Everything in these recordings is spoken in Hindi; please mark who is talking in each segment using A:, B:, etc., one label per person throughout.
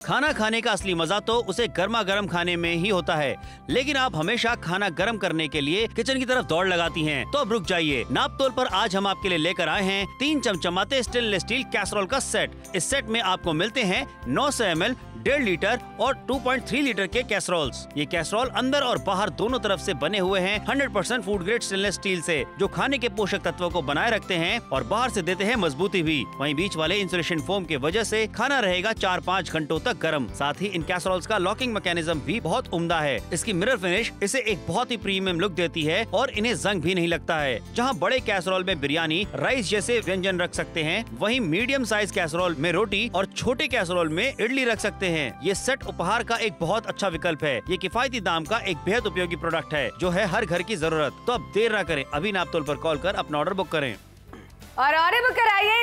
A: खाना खाने का असली मजा तो उसे गर्मा गर्म खाने में ही होता है, लेकिन आप हमेशा खाना गर्म करने के लिए किचन की तरफ दौड़ लगाती हैं। तो अब रुक जाइए, नाप तोल पर आज हम आपके लिए लेकर आए हैं 3 चमचमाते स्टेनलेस स्टील कैसरोल का सेट। इस सेट में आपको मिलते हैं 900 ml, 1.5 लीटर और 2.3 लीटर के कैसरोल्स। ये कैसरोल अंदर और बाहर दोनों तरफ से बने हुए हैं 100% फूड ग्रेड स्टेनलेस स्टील से, जो खाने के पोषक तत्वों को बनाए रखते हैं और बाहर से देते हैं मजबूती भी। वहीं बीच वाले इंसुलेशन फोम की वजह से खाना रहेगा 4-5 घंटों तक गर्म। साथ ही इन कैसरोल्स का लॉकिंग मैकेनिज्म भी बहुत उम्दा है। इसकी मिरर फिनिश इसे एक बहुत ही प्रीमियम लुक देती है और इन्हें जंग भी नहीं लगता है। जहाँ बड़े कैसरोल में बिरयानी, राइस जैसे व्यंजन रख सकते हैं, वहीं मीडियम साइज कैसरोल में रोटी और छोटे कैसरोल में इडली रख सकते हैं। ये सेट उपहार का एक बहुत अच्छा विकल्प है। ये किफायती दाम का एक बेहद उपयोगी प्रोडक्ट है, जो है हर घर की जरूरत। तो अब देर न करें, अभी नाप तोल पर कॉल कर अपना ऑर्डर बुक करें
B: और ऑर्डर बुक कराइए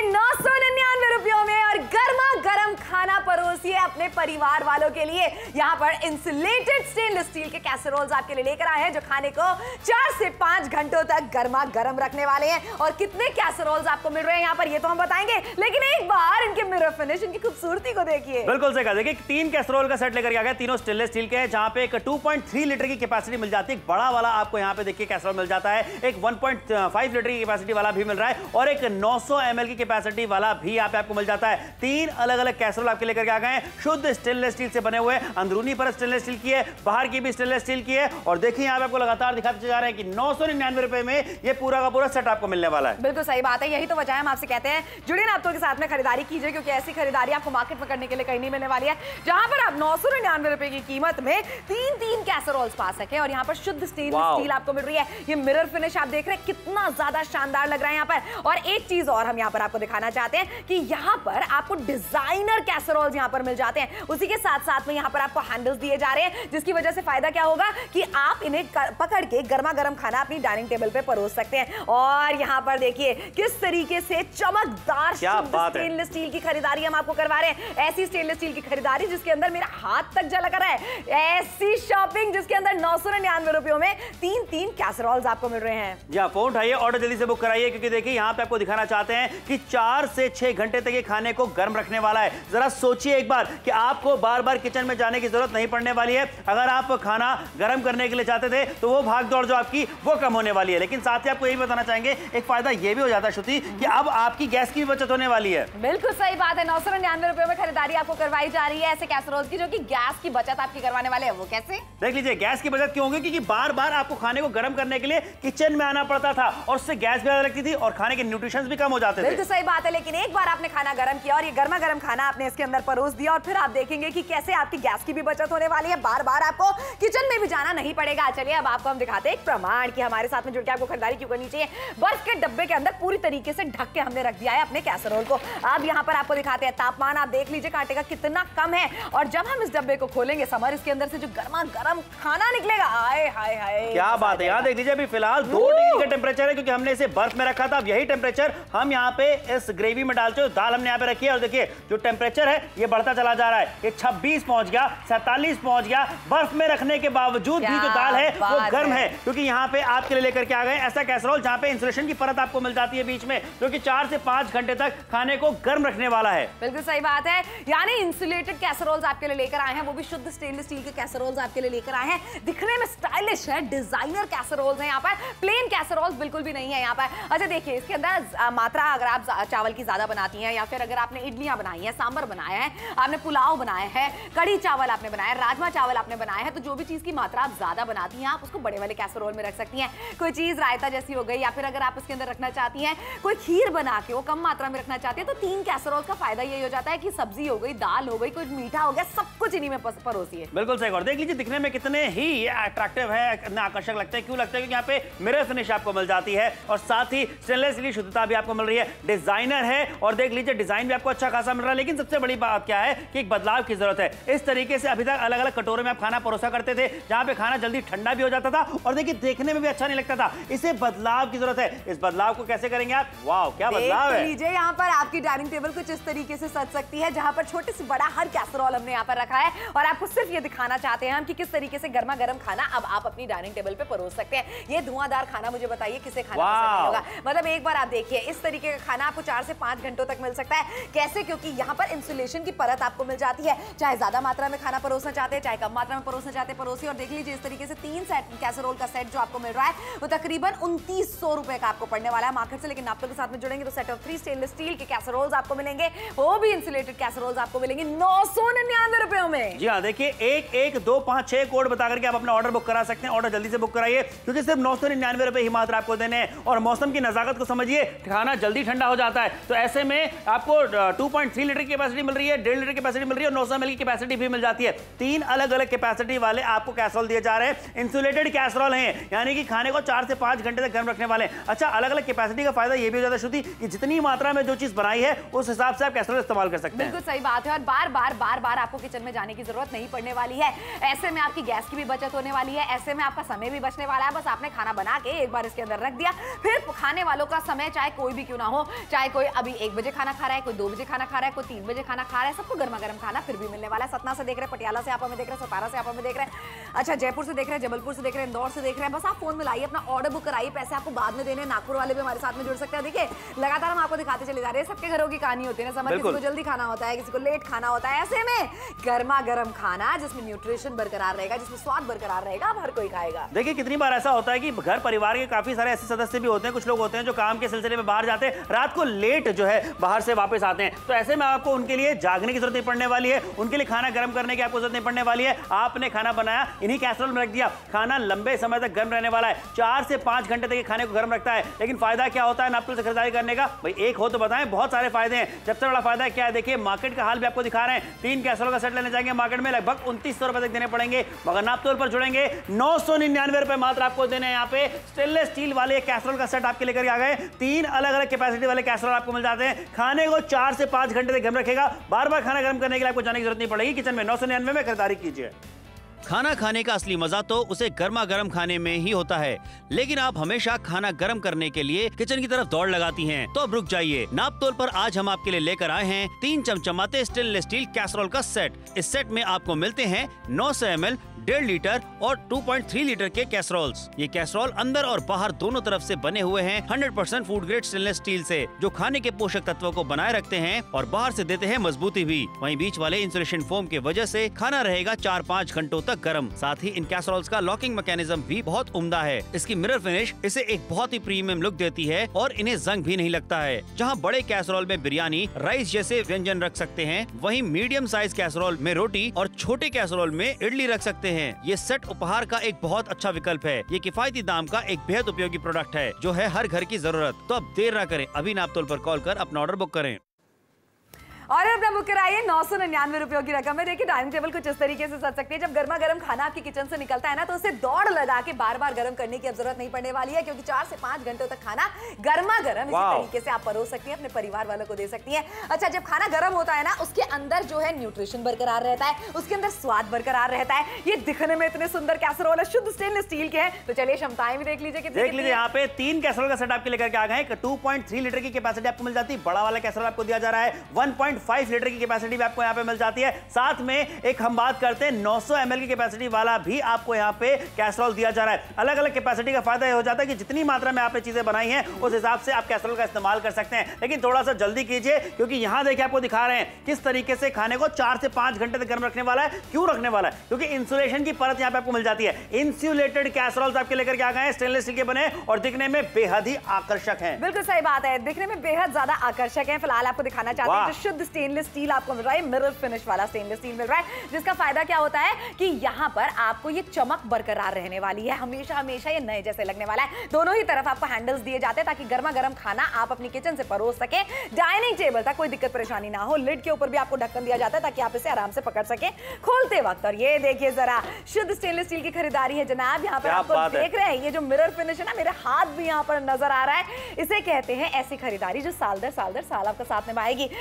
B: 999 रुपयों में और गर्मा गर्म खाना परोसिए अपने परिवार वालों के लिए। यहाँ पर इंसुलेटेड स्टेनलेस स्टील के कैसरोल्स आपके लिए लेकर आए हैं, जो खाने को 4 से 5 घंटों तक गर्मा गर्म रखने वाले हैं। और कितने कैसरोल्स आपको मिल रहे हैं यहाँ पर, ये तो हम बताएंगे, लेकिन एक बार इनके मिरर फिनिश, इनकी खूबसूरती को देखिए।
A: बिल्कुल सही कहा। देखिए 3 कैसरोल का सेट लेकर आ गया, तीनों स्टेनलेस स्टील के हैं, जहाँ पे एक 2.3 लीटर की कैपेसिटी मिल जाती है। एक बड़ा वाला आपको यहाँ पे देखिए कैसरोल मिल जाता है, एक 1.5 लीटर की कैपेसिटी वाला भी मिल रहा है और एक 900 ml की कैपेसिटी वाला भी यहाँ पे आपको मिल जाता है। 3 अलग अलग कैसरोल आपके लेकर के आ गए हैं, शुद्ध स्टेनलेस स्टील से बने हुए। अंदरूनी पर स्टेनलेस स्टील की है, बाहर की भी स्टेनलेस स्टील की है। और देखिए यहाँ पे आपको लगातार दिखाते जा रहे हैं कि 999 रुपए में ये पूरा का पूरा सेट आपको मिलने वाला है।
B: बिल्कुल सही बात है, यही तो वजह है हम आपसे कहते हैं जुड़िए नाप तोल के साथ में खरीदारी कीजिए, क्योंकि ऐसी खरीदारी आपको मार्केट में करने के लिए कहीं नहीं मिलने वाली है, जहां पर आप 999 रुपए की कीमत में 3 कैसरोल्स पा सके। और यहाँ पर शुद्ध स्टेनलेस स्टील आपको मिल रही है। ये मिरर फिनिश आप देख रहे हैं कितना ज्यादा शानदार लग रहा है यहाँ पर। और एक चीज और हम यहाँ पर आपको दिखाना चाहते हैं कि यहाँ पर आपको डिजाइनर कैसरोल्स यहाँ पर मिल जाते हैं। उसी के साथ साथ में यहाँ पर आपको हैंडल्स दिए जा रहे हैं, जिसकी वजह से फायदा क्या होगा कि आप इन्हें पकड़ के गर्मा गर्म खाना अपनी डाइनिंग टेबल पे परोस सकते हैं। और यहाँ पर देखिए किस तरीके से चमकदार स्टेनलेस स्टील की खरीदारी हम आपको करवा रहे हैं। ऐसी स्टेनलेस स्टील की खरीदारी जिसके अंदर मेरा हाथ तक झलक रहा है, ऐसी शॉपिंग जिसके अंदर 999 रुपयों में 3 कैसरोल्स आपको मिल रहे हैं।
A: जी फोन उठाइए, ऑर्डर जल्दी से बुक कराइए, क्योंकि देखिए यहाँ पे आपको दिखाना चाहते हैं कि 4 से 6 घंटे तक ये खाने को गर्म रखने वाला है। जरा सोचिए एक बार कि आपको बार बार किचन में जाने की जरूरत नहीं पड़ने वाली है। अगर आप खाना गर्म करने के लिए चाहते थे तो वो भाग दौड़ जो आपकी वो कम होने वाली है। लेकिन साथ ही आपको यही बताना चाहेंगे, एक फायदा ये भी हो जाता है श्रुति कि अब आपकी गैस की भी बचत होने वाली है।
B: बिल्कुल सही बात है, 999 रुपए में खरीदारी आपको करवाई जा रही है ऐसे कैसरोल्स की, जो कि गैस की बचत आपकी करवाने वाले हैं। वो कैसे?
A: देख लीजिए, गैस की बचत क्यों होगी, क्योंकि बार बार आपको खाने को गर्म करने के लिए किचन में आना पड़ता था और उससे गैस भी ज्यादा लगती थी और खाने के न्यूट्रिशंस भी कम हो जाते थे।
B: बिल्कुल सही बात है, लेकिन एक बार आपने खाना गर्म किया और ये गर्मा गर्म खाना आपने इसके अंदर परोस दिया, और फिर आप देखेंगे कि कैसे आपकी गैस की भी बचत होने वाली है। बार बार आपको किचन में भी जाना नहीं पड़ेगा। चलिए अब आपको हम दिखाते हैं एक प्रमाण कि हमारे साथ में जुड़ के आपको खरीदारी क्यों करनी चाहिए। बर्फ के डब्बे के अंदर पूरी तरीके से ढक के हमने रख दिया है अपने कैसरोल को। अब यहाँ पर आपको दिखाते हैं तापमान, आप देख लीजिए कांटे का कितना कम है। और जब हम इस डब्बे को खोलेंगे समर, इसके अंदर से जो गर्मा गर्म खाना निकलेगा, आए हाय हाय
A: क्या बात है। यहाँ देख लीजिए अभी फिलहाल 2 डिग्री का टेम्परेचर है, क्योंकि हमने इसे बर्फ में रखा था। अब यही टेम्परेचर हम यहाँ पे इस ग्रेवी में डालते हैं। दाल हमने यहाँ पे रखी है और देखिए जो टेम्परेचर है ये बढ़ता चला जा रहा है। ये 26 पहुंच गया, 47 पहुंच गया। बर्फ में रखने के बावजूद भी जो दाल है वो गर्म है, क्योंकि यहाँ पे आपके लिए लेकर के आ गए ऐसा कैसरोल जहाँ पे इंसुलेशन की परत आपको मिल जाती है बीच में, जो कि 4 से 5 घंटे तक खाने को गर्म रखने वाला है।
B: बिल्कुल सही बात है, यानी इंसुलेटेड कैसरोल्स आपके लिए लेकर आए हैं, वो भी शुद्ध स्टेनलेस स्टील के कैसरोल्स आपके लिए लेकर आए हैं। दिखने में स्टाइलिश है, डिजाइनर कैसरोल्स हैं यहाँ पर, प्लेन कैसरोल्स बिल्कुल भी नहीं है यहाँ पर। अच्छा देखिए इसके अंदर मात्रा, अगर आप चावल की ज्यादा बनाती हैं या फिर अगर आपने इडलियां बनाई हैं, सांभर बनाया है, आपने पुलाव बनाया है, कड़ी चावल आपने बनाया है, राजमा चावल आपने बनाया है, तो जो भी चीज की मात्रा आप ज्यादा बनाती हैं आप उसको बड़े वाले कैसरोल में रख सकती हैं। कोई चीज रायता जैसी हो गई, या फिर अगर आप इसके अंदर रखना चाहती हैं कोई खीर बना के वो कम मात्रा में रखना चाहती है, तो 3 कैसरोल का फायदा यही हो जाता है कि सब्जी हो गई, दाल हो गई, कुछ मीठा हो गया, सब कुछ इन्हीं में परोसिए।
A: बिल्कुल सही। और देख लीजिए दिखने में कितने ही अट्रैक्टिव है, कितना आकर्षक लगता है। क्यों लगता है? क्योंकि यहाँ पे मिरर फिनिश आपको मिल जाती है और साथ ही स्टेनलेस स्टील शुद्धता भी आपको मिल रही है। डिजाइनर है और देख लीजिए डिजाइन भी आपको अच्छा खासा मिल रहा है। लेकिन सबसे बड़ी बात क्या है कि एक बदलाव की जरूरत है। इस तरीके से अभी तक अलग अलग कटोरे में आप खाना परोसा करते थे, जहां पे खाना जल्दी ठंडा भी हो जाता था और देखिए देखने में भी अच्छा नहीं लगता था। इसे बदलाव की जरूरत है। इस बदलाव को कैसे करेंगे आप? वाह क्या बदलाव है।
B: लीजिए यहाँ पर आपकी डाइनिंग टेबल कुछ इस तरीके से सज सकती है, जहां पर छोटे से बड़ा हर कैसरोल हमने यहाँ पर रखा है और आपको सिर्फ ये दिखाना चाहते हैं हम कि किस तरीके से गर्मा गर्म खाना अब आप अपनी डाइनिंग टेबल पे परोस सकते हैं। ये धुआंधार खाना मुझे बताइए किसे खाना पसंद नहीं होगा। मतलब एक बार आप देखिए इस तरीके का खाना आपको 4 से 5 घंटों तक मिल सकता है। कैसे? क्योंकि यहाँ पर इंसुलेशन की परत आपको मिल जाती है। चाहे ज्यादा मात्रा में खाना परोसना चाहते हैं, चाहे कम मात्रा में परोसना चाहते हैं, परोसी। और देख लीजिए इस तरीके से 3 सेट कैसरोल का सेट जो आपको मिल रहा है वो तकरीबन 2900 रुपए का आपको पड़ने वाला है मार्केट से। लेकिन नाप्तोल के साथ में जुड़ेंगे तो सेट ऑफ 3 स्टेनलेस स्टील के कैसरोल्स आपको मिलेंगे, वो भी इंसुलेटेड कैसरोल्स आपको मिलेंगे 999 रुपयों में।
A: जी हाँ, देखिए 1125 कोड बता करके आप अपना ऑर्डर बुक करा सकते हैं। ऑर्डर जल्दी से बुक कराइए क्योंकि सिर्फ 999 रुपए ही मात्र आपको देने हैं। और मौसम की नजाकत को समझिए, खाना जल्दी ठंडा हो जाता है। तो ऐसे में आपको 2.3 लीटर की कैपेसिटी मिल रही है, 1.5 लीटर की कैपेसिटी मिल रही है और 900 ml की कैपेसिटी भी मिल जाती है। 3 अलग अलग कैपेसिटी वाले आपको कैसरोल दिए जा रहे हैं। इंसुलेटेड कैसरोल हैं, यानी कि खाने को 4 से 5 घंटे तक गर्म रखने वाले हैं। अच्छा, अलग अलग कैपेसिटी का फायदा ये भी हो जाता है श्रुति कि जितनी मात्रा में जो चीज बनाई है उस हिसाब से आप कैसरोल इस्तेमाल कर सकते हैं।
B: बिल्कुल सही बात है। और बार बार आपको किचन में जाने की जरूरत नहीं पड़ने वाली है। ऐसे में आपकी गैस की भी बचत होने वाली है, ऐसे में आपका समय भी बचने वाला है। बस आपने खाना बना के एक बार इसके अंदर रख दिया, फिर खाने वालों का समय चाहे कोई भी क्यों ना हो, चाहे कोई अभी 1 बजे खाना खा रहा है, कोई 2 बजे खाना खा रहा है, कोई 3 बजे खाना खा रहा है, सबको गर्मा गर्म खाना फिर भी मिलने वाला है। सतना से देख रहे हैं, पटियाला से आप हमें देख रहे हैं, सतारा से आप हमें देख रहे हैं, अच्छा जयपुर से देख रहे हैं, जबलपुर से देख रहे हैं, इंदौर से देख रहे हैं। बस आप फोन में लाइए, अपना ऑर्डर बुक कराइए, पैसे आपको बाद में देने। नागपुर वाले भी हमारे साथ में जुड़ सकते हैं। देखिए लगातार हम आपको दिखाते चले जा रहे हैं, सबके घरों की कहानी होती है ना। समर किसी को जल्दी खाना होता है, किसी को लेट खाना होता है। ऐसे में गर्मा गर्म खाना जिसमें न्यूट्रिशन बरकरार रहेगा, जिसमें स्वाद बरकरार रहेगा, अब हर कोई खाएगा।
A: देखिए कितनी बार ऐसा होता है कि घर परिवार के काफी सारे ऐसे सदस्य भी होते हैं, कुछ लोग होते हैं जो काम के सिलसिले में बाहर जाते हैं, रात को लेट जो है बाहर से वापस आते हैं। तो ऐसे में आपको उनके लिए जागने की जरूरत नहीं पड़ने वाली है, उनके लिए खाना गर्म करने की आपको जरूरत नहीं पड़ने वाली है। आपने खाना बनाया, इन्हीं कैसरोल में रख दिया, खाना लंबे समय तक गर्म रहने वाला है। 4 से 5 घंटे तक खाने को गर्म रखता है। लेकिन फायदा क्या होता है नाप्तोल से खरीदारी करने का? भाई एक हो तो बताएं, बहुत सारे फायदे हैं। सबसे बड़ा फायदा क्या है? देखिए मार्केट का हाल भी आपको दिखा रहे हैं। 3 कैसरोल का सेट लेने जाएंगे मार्केट में लगभग 2900 रुपए तक देने पड़ेंगे, मगर नाप्तोल पर जुड़ेंगे 999 रुपए मात्र आपको देने हैं। यहाँ पे स्टेनलेस स्टील वाले कैसरोल का सेट आपके लेकर आ गए। 3 अलग अलग कैपेसिटी वाले कैसरोल आपको मिल जाते हैं। खाने को 4 से 5 घंटे तक गर्म रखेगा। बार बार खाना गर्म करने के लिए आपको जाने की जरूरत नहीं पड़ेगी। किचन में 999 में खरीदारी कीजिए। खाना खाने का असली मजा तो उसे गर्मा गर्म खाने में ही होता है, लेकिन आप हमेशा खाना गर्म करने के लिए किचन की तरफ दौड़ लगाती हैं। तो अब रुक जाइए, नापतोल पर आज हम आपके लिए लेकर आए हैं 3 चमचमाते स्टेनलेस स्टील कैसरोल का सेट। इस सेट में आपको मिलते हैं 900 ml, 1.5 लीटर और 2.3 लीटर के कैसरोल्स। ये कैसरोल अंदर और बाहर दोनों तरफ से बने हुए हैं 100% फूड ग्रेड स्टेनलेस स्टील से, जो खाने के पोषक तत्वों को बनाए रखते हैं और बाहर से देते हैं मजबूती भी। वहीं बीच वाले इंसुलेशन फोम की वजह से खाना रहेगा 4-5 घंटों तक गर्म। साथ ही इन कैसरोल्स का लॉकिंग मैकेनिज्म भी बहुत उम्दा है। इसकी मिरर फिनिश इसे एक बहुत ही प्रीमियम लुक देती है और इन्हें जंग भी नहीं लगता है। जहां बड़े कैसरोल में बिरयानी, राइस जैसे व्यंजन रख सकते हैं, वहीं मीडियम साइज कैसरोल में रोटी और छोटे कैसरोल में इडली रख सकते हैं। ये सेट उपहार का एक बहुत अच्छा विकल्प है। ये किफायती दाम का एक बेहद उपयोगी प्रोडक्ट है जो है हर घर की जरूरत। तो अब देर न करें, अभी नापतोल पर कॉल कर अपना ऑर्डर बुक करें
B: और अपना बुक कराइए। 999 रुपयों की रकम है। देखिए डाइनिंग टेबल कुछ इस तरीके से सज सकती है। जब गर्मा गर्म खाना आपके किचन से निकलता है ना, तो उसे दौड़ लगा के बार बार गर्म करने की अब जरूरत नहीं पड़ने वाली है, क्योंकि 4 से 5 घंटों तक खाना गर्मा गर्म इसी तरीके से आप परोस सकती हैं, अपने परिवार वालों को दे सकती हैं। अच्छा, जब खाना गर्म होता है ना, उसके अंदर जो है न्यूट्रिशन बरकरार रहता है, उसके अंदर स्वाद बरकरार रहता है। ये दिखने में इतने सुंदर कैसरोल है, शुद्ध स्टेनलेस स्टील के हैं। तो चलिए क्षमताएं भी देख लीजिए।
A: देख लीजिए यहाँ पे 3 कैसरोल का सेट आपके लेकर के आ गए हैं। 2.3 लीटर की कैपेसिटी आपको मिल जाती है। बड़ा वाला कैसरोल आपको दिया जा रहा है। 1.5 लीटर की कैपेसिटी भी आपको यहाँ पे मिल जाती है। साथ में एक हम बात करते हैं 900 ml की कैपेसिटी वाला भी आपको यहाँ पे कैसरोल दिया जा रहा है। अलग अलग कैपेसिटी का फायदा ये हो जाता है कि जितनी मात्रा में आपने चीजें बनाई हैं उस हिसाब से आप कैसरोल का इस्तेमाल कर सकते हैं। लेकिन थोड़ा सा जल्दी कीजिए, क्योंकि यहाँ देखिए आपको दिखा रहे हैं किस तरीके से खाने को 4 से 5 घंटे तक गर्म रखने वाला है। क्यों रखने वाला है? क्योंकि इंसुलेशन की परत यहाँ पे आपको मिल जाती है। इंसुलेटेड कैसरोल्स आपके लेकर के आ गए हैं, स्टेनलेस स्टील के बने और दिखने में बेहद ही आकर्षक है।
B: बिल्कुल सही बात है, दिखने में बेहद ज्यादा आकर्षक है। फिलहाल आपको दिखाना चाहते हैं जो शुद्ध स्टेनलेस स्टील आपको मिल रहा है, मिरर फिनिश वाला स्टेनलेस स्टील मिल रहा है, जिसका फायदा क्या होता है कि यहाँ पर आपको ये चमक बरकरार रहने वाली है। हमेशा हमेशा ये नए जैसे लगने वाला है। दोनों ही तरफ आपको हैंडल्स दिए जाते हैं ताकि गर्मा गर्म खाना आप अपनी किचन से परोस सके। डाइनिंग टेबल तक कोई दिक्कत परेशानी ना हो। लिड के ऊपर भी आपको ढक्कन दिया जाता है ताकि आप इसे आराम से पकड़ सके खोलते वक्त। और ये देखिए जरा, शुद्ध स्टेनलेस स्टील की खरीदारी है जनाब। यहाँ पर आपको देख रहे हैं ये जो मिरर फिनिश है ना, मेरे हाथ भी यहाँ पर नजर आ रहा है। इसे कहते हैं ऐसी खरीदारी जो साल दर साल आपका साथ निभाएगी। अच्छा, यहाँ पर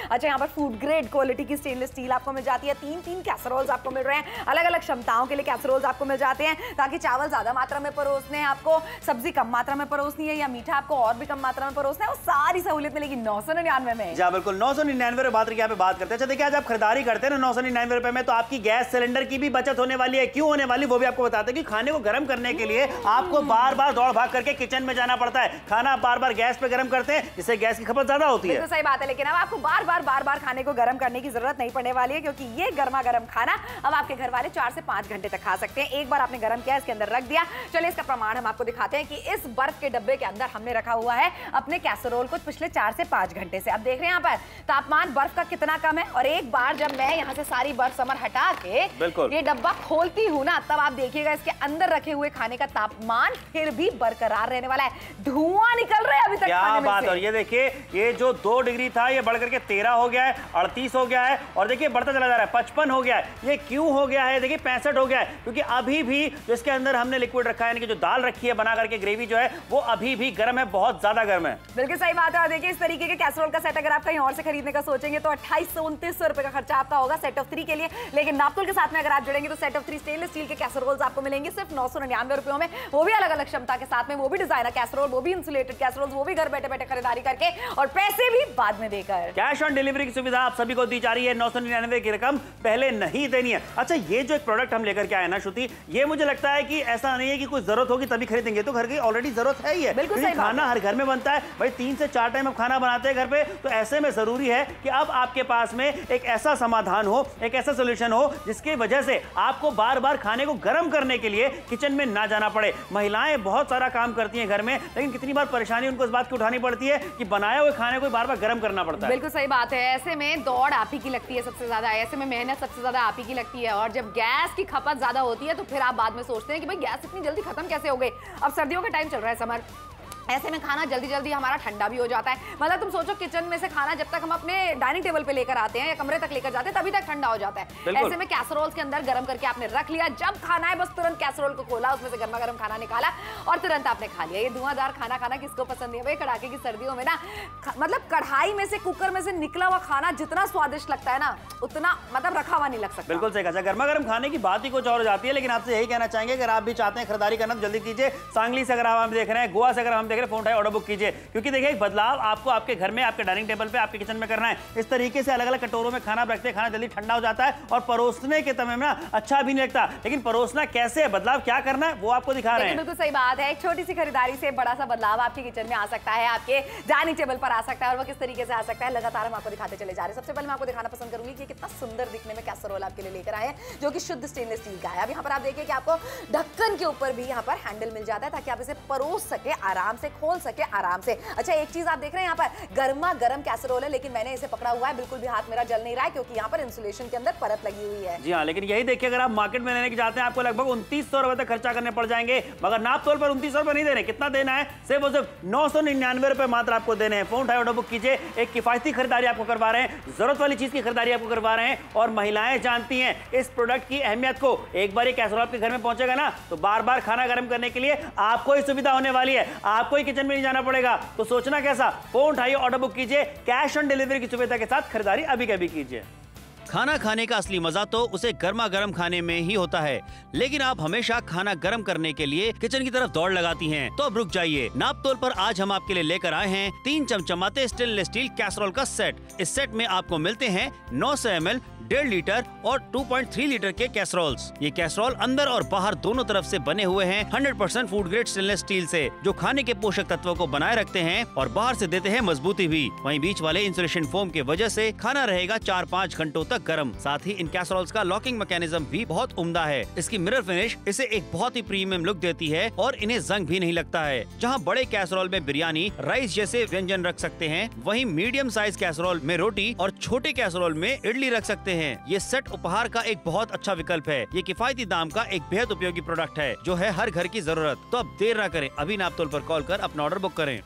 B: फूड ग्रेड क्वालिटी की स्टेनलेस स्टील आपको मिल जाती है। 3 कैसरोल्स आपको मिल रहे हैं, अलग अलग क्षमताओं के लिए कैसरोल्स आपको मिल जाते हैं, ताकि चावल ज्यादा मात्रा में परोसने हैं आपको, सब्जी कम मात्रा में परोसनी है या मीठा आपको और भी कम मात्रा में परोसना है, वो सारी सहूलियत मिलेगी 999 में।
C: जी बिल्कुल, 999 रुपए यहाँ पे बात करते हैं। अच्छा देखिए, आज आप खरीदारी करते हैं ना 999 रुपए में, तो आपकी गैस सिलेंडर की भी बचत होने वाली है। क्यों होने वाली वो भी आपको बताते हैं कि खाने को गर्म करने के लिए आपको बार बार दौड़ भाग करके किचन में जाना पड़ता है। खाना बार बार गैस पे गर्म करते हैं, जिससे गैस की खपत ज्यादा होती है।
B: तो सही बात है, लेकिन अब आपको बार बार खाने को गर्म करने की जरूरत नहीं पड़ने वाली है, क्योंकि ये गर्मा गर्म खाना अब आपके घर वाले 4 से 5 घंटे तक खा सकते हैं। एक बार आपने गर्म किया, इसके अंदर रख दिया। चलिए इसका प्रमाण हम आपको दिखाते हैं कि इस बर्फ के डब्बे के अंदर हमने रखा हुआ है अपने कैसरोल को पिछले 4 से 5 घंटे से। अब देख रहे हैं यहाँ पर तापमान बर्फ का कितना कम है, और एक बार जब मैं यहाँ से सारी बर्फ समर हटा के ये डब्बा खोलती हूँ ना, तब आप देखिएगा इसके अंदर रखे हुए खाने का तापमान फिर भी बरकरार रहने वाला है। धुआं निकल रहा है अभी तक
C: क्या
B: खाने में
C: बात
B: से।
C: और ये देखिए, ये जो 2 डिग्री था ये बढ़कर के 13 हो गया है, 38 हो गया है, और देखिए बढ़ता चला जा रहा है, 55 हो गया है। ये क्यों हो गया है? देखिए 65 हो गया है, क्योंकि अभी भी जो इसके अंदर हमने लिक्विड रखा है, यानी कि जो दाल रखी है बना करके ग्रेवी जो है, वो अभी भी गर्म है, बहुत ज्यादा गर्म है।
B: बिल्कुल सही बात है। और देखिए इस तरीके के कैसरोल का सेट अगर आप कहीं और से खरीदने का सोचेंगे तो 2800-2900 रुपए का खर्चा आपका होगा सेट ऑफ 3 के लिए, लेकिन नापतोल के साथ में अगर आप जुड़ेंगे तो सेट ऑफ 3 स्टेनलेस स्टील के कैसरोल्स आपको मिलेंगे सिर्फ 999 रुपयों में, वो भी अलग अलग क्षमता के साथ में, वो भी डिजाइनर कैसरोल, वो भी इंसुलेटेड कैसरोल, वो भी घर बैठे बैठे खरीदारी करके और पैसे भी बाद में देकर।
C: कैश ऑन डिलीवरी की सुविधा आप सभी को दी जा रही है। 999 की रकम पहले नहीं देनी है। अच्छा, ये जो एक प्रोडक्ट हम लेकर के आए ना श्रुति, ये मुझे लगता है कि ऐसा नहीं है कि कुछ जरूरत होगी तभी खरीदेंगे, तो घर की ऑलरेडी जरूरत है ही है।
B: बिल्कुल सही
C: खाना हर घर में बनता है भाई, 3 से 4 टाइम आप खाना बनाते हैं घर पे, तो ऐसे में जरूरी है कि अब आपके पास में एक ऐसा समाधान हो, एक ऐसा सोल्यूशन हो जिसकी वजह से आपको बार बार खाने को गर्म करने के लिए किचन में ना जाना पड़े। महिलाएं बहुत सारा काम करती हैं घर में, लेकिन कितनी बार परेशानी उनको इस बात की उठानी पड़ती है कि बनाए हुए खाने को बार बार गर्म करना पड़ता है।
B: बिल्कुल सही बात है। ऐसे में दौड़ आप ही की लगती है सबसे ज्यादा, ऐसे में मेहनत सबसे ज्यादा आप ही की लगती है, और जब गैस की खपत ज्यादा होती है तो फिर आप बाद में सोचते हैं कि भाई गैस इतनी जल्दी खत्म कैसे हो गई। अब सर्दियों का टाइम चल रहा है, समर, ऐसे में खाना जल्दी जल्दी हमारा ठंडा भी हो जाता है। मतलब तुम सोचो किचन में से खाना जब तक हम अपने डाइनिंग टेबल पे लेकर आते हैं या कमरे तक लेकर जाते हैं तभी तक ठंडा हो जाता है। ऐसे में कैसरोल्स के अंदर गर्म करके आपने रख लिया, जब खाना है बस तुरंत कैसरोल को खोला, उसमें से गर्मा गर्म खाना निकाला और तुरंत आपने खा लिया। ये धुआंधार खाना खाना किसको पसंद है भाई? कड़ाके की सर्दियों में ना, मतलब कढ़ाई में से, कुकर में से निकला हुआ खाना जितना स्वादिष्ट लगता है ना, उतना मतलब रखा हुआ नहीं लग सकता।
C: बिल्कुल सही कहा, गर्मा गर्म खाने की बात ही कुछ और हो जाती है। लेकिन आपसे यही कहना चाहेंगे, अगर आप भी चाहते हैं खरीदारी करना तो जल्दी कीजिए। सांगली से अगर आप देख रहे हैं, गोवा से अगर हम देख रहे हैं, फोन उठाइए, ऑर्डर बुक कीजिए, क्योंकि देखिए एक बदलाव आपको आपके घर में, आपके डाइनिंग टेबल पे, आपके किचन में करना है। इस तरीके से अलग अलग कटोरों में खाना रखते हैं, खाना जल्दी ठंडा हो जाता है और परोसने के समय में ना अच्छा भी नहीं लगता। लेकिन परोसना कैसे है, बदलाव क्या करना है, वो आपको दिखा रहे हैं।
B: बिल्कुल सही बात है। एक छोटी सी खरीदारी से बड़ा सा बदलाव आपके किचन में आ सकता है, आपके डाइनिंग टेबल पर आ सकता है, और वो किस तरीके से आ सकता है लगातार हम आपको दिखाते चले जा रहे हैं। सबसे पहले मैं आपको दिखाना पसंद करूंगी कि कितना सुंदर दिखने में कैसरोल आपके लिए लेकर आए हैं, जो कि शुद्ध स्टेनलेस स्टील का है। अब यहाँ पर आप देखिए कि आपको ढक्कन के ऊपर भी यहाँ पर हैंडल मिल जाता है, ताकि आप इसे परोस सके आराम से, खोल सके आराम से। अच्छा, एक चीज आप देख रहे हैं, यहाँ पर गर्मा गर्म कैसरोल है, लेकिन मैंने इसे पकड़ा हुआ है, बिल्कुल भी हाथ मेरा जल नहीं रहा है, क्योंकि यहाँ पर इंसुलेशन के अंदर परत लगी हुई है।
C: जी हाँ, लेकिन यही देखिए, अगर आप मार्केट में लेने के जाते हैं आपको लगभग 2900 रुपए तक खर्चा करने पड़ जाएंगे, मगर नाप तोल पर 2900 रुपए नहीं देने। कितना देना है? सिर्फ और सिर्फ 999 रुपए मात्र आपको देने हैं। फोन उठाए, ऑर्डर बुक कीजिए। एक किफायती खरीदारी आपको करवा रहे हैं, जरूरत वाली चीज की खरीदारी आपको करवा रहे हैं, और महिलाएं जानती हैं इस प्रोडक्ट की अहमियत को। एक बार ये कैसरोल आपके घर में पहुंचेगा ना, तो बार बार खाना गर्म करने के लिए आपको ही सुविधा होने वाली है, आपको ही किचन में नहीं जाना पड़ेगा। तो सोचना कैसा? फोन उठाइए, ऑर्डर बुक कीजिए, कैश ऑन डिलीवरी की सुविधा के साथ खरीदारी अभी के अभी कीजिए।
A: खाना खाने का असली मजा तो उसे गर्मा गर्म खाने में ही होता है, लेकिन आप हमेशा खाना गर्म करने के लिए किचन की तरफ दौड़ लगाती हैं। तो अब रुक जाइए, नाप तोल पर आज हम आपके लिए लेकर आए हैं 3 चमचमाते स्टेनलेस स्टील कैसरोल का सेट। इस सेट में आपको मिलते हैं 900 ml, 1.5 लीटर और 2.3 लीटर के कैसरोल्स। ये कैसरोल अंदर और बाहर दोनों तरफ से बने हुए हैं 100% फूड ग्रेड स्टेनलेस स्टील से, जो खाने के पोषक तत्वों को बनाए रखते हैं और बाहर से देते हैं मजबूती भी। वहीं बीच वाले इंसुलेशन फोम की वजह से खाना रहेगा 4-5 घंटों तक गर्म। साथ ही इन कैसरोल्स का लॉकिंग मैकेनिज्म भी बहुत उम्दा है। इसकी मिरर फिनिश इसे एक बहुत ही प्रीमियम लुक देती है और इन्हें जंग भी नहीं लगता है। जहां बड़े कैसरोल में बिरयानी, राइस जैसे व्यंजन रख सकते हैं, वहीं मीडियम साइज कैसरोल में रोटी और छोटे कैसरोल में इडली रख सकते हैं। ये सेट उपहार का एक बहुत अच्छा विकल्प है। ये किफायती दाम का एक बेहद उपयोगी प्रोडक्ट है, जो है हर घर की जरूरत। तो अब देर न करें, अभी नाप तोल पर कॉल कर अपना ऑर्डर बुक करें।